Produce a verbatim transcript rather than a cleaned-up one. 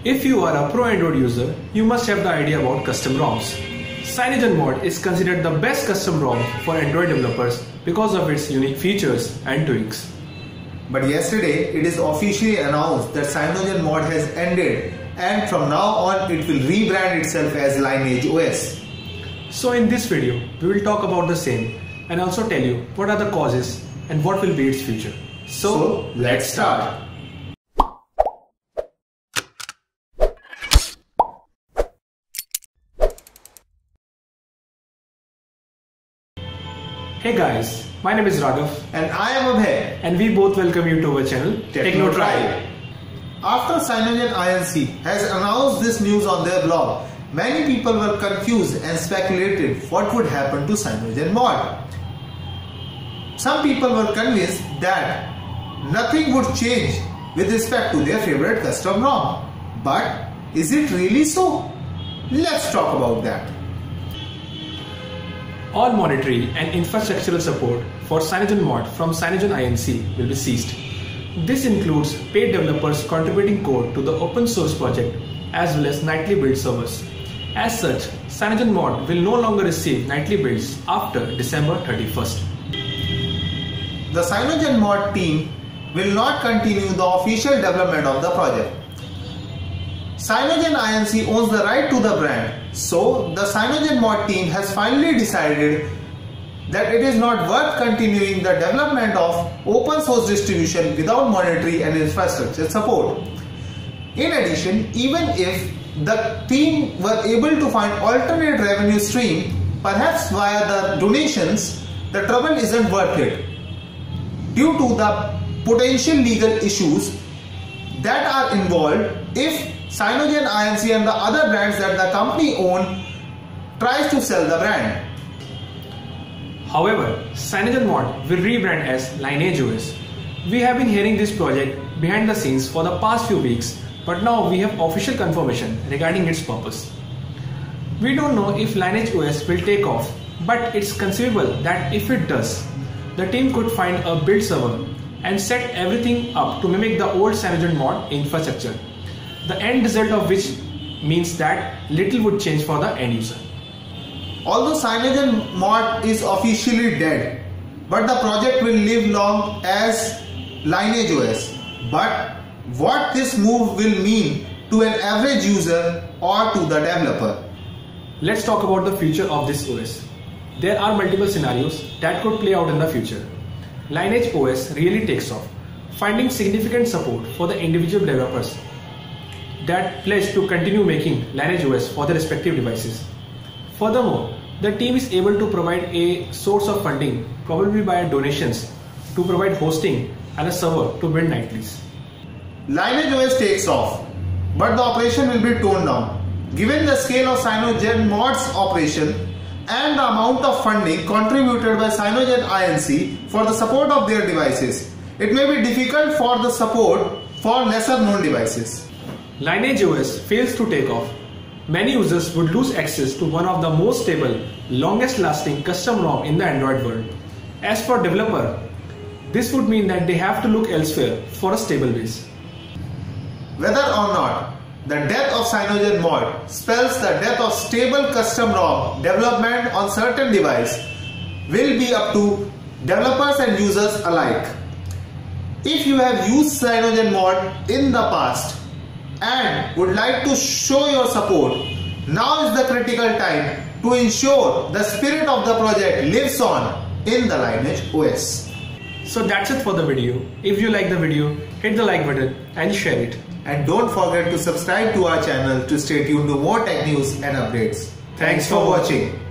If you are a pro Android user, you must have the idea about custom ROMs. CyanogenMod is considered the best custom ROM for Android developers because of its unique features and tweaks. But yesterday, it is officially announced that CyanogenMod has ended, and from now on it will rebrand itself as LineageOS. So in this video, we will talk about the same and also tell you what are the causes and what will be its future. So, so let's start. Hey guys, my name is Raghav and I am Abhay, and we both welcome you to our channel Techno Tribe. After Cyanogen Inc has announced this news on their blog, many people were confused and speculated what would happen to CyanogenMod. Some people were convinced that nothing would change with respect to their favorite custom ROM. But is it really so? Let's talk about that. All monetary and infrastructural support for CyanogenMod from Cyanogen Inc will be ceased. This includes paid developers contributing code to the open source project as well as nightly build servers. As such, CyanogenMod will no longer receive nightly builds after December thirty-first. The CyanogenMod team will not continue the official development of the project. Cyanogen Inc owns the right to the brand, so the CyanogenMod team has finally decided that it is not worth continuing the development of open source distribution without monetary and infrastructure support. In addition, even if the team were able to find alternate revenue stream, perhaps via the donations, the trouble isn't worth it due to the potential legal issues that are involved if Cyanogen Inc and the other brands that the company owns tries to sell the brand. However, CyanogenMod will rebrand as LineageOS. We have been hearing this project behind the scenes for the past few weeks, but now we have official confirmation regarding its purpose. We don't know if LineageOS will take off, but it's conceivable that if it does, the team could find a build server and set everything up to mimic the old CyanogenMod infrastructure, the end result of which means that little would change for the end user. Although CyanogenMod is officially dead, but the project will live long as LineageOS. But what this move will mean to an average user or to the developer? Let's talk about the future of this O S. There are multiple scenarios that could play out in the future. LineageOS really takes off, finding significant support for the individual developers that pledge to continue making LineageOS for their respective devices. Furthermore, the team is able to provide a source of funding, probably by donations, to provide hosting and a server to build nightlies. LineageOS takes off, but the operation will be toned down. Given the scale of CyanogenMod's operation and the amount of funding contributed by Cyanogen Inc for the support of their devices, it may be difficult for the support for lesser known devices. LineageOS fails to take off, many users would lose access to one of the most stable, longest lasting custom ROM in the Android world. As for developer, this would mean that they have to look elsewhere for a stable base. Whether or not the death of CyanogenMod spells the death of stable custom ROM development on certain device will be up to developers and users alike. If you have used CyanogenMod in the past and would like to show your support, now is the critical time to ensure the spirit of the project lives on in the LineageOS. So that's it for the video. If you like the video, hit the like button and share it. And don't forget to subscribe to our channel to stay tuned to more tech news and updates. Thanks for watching.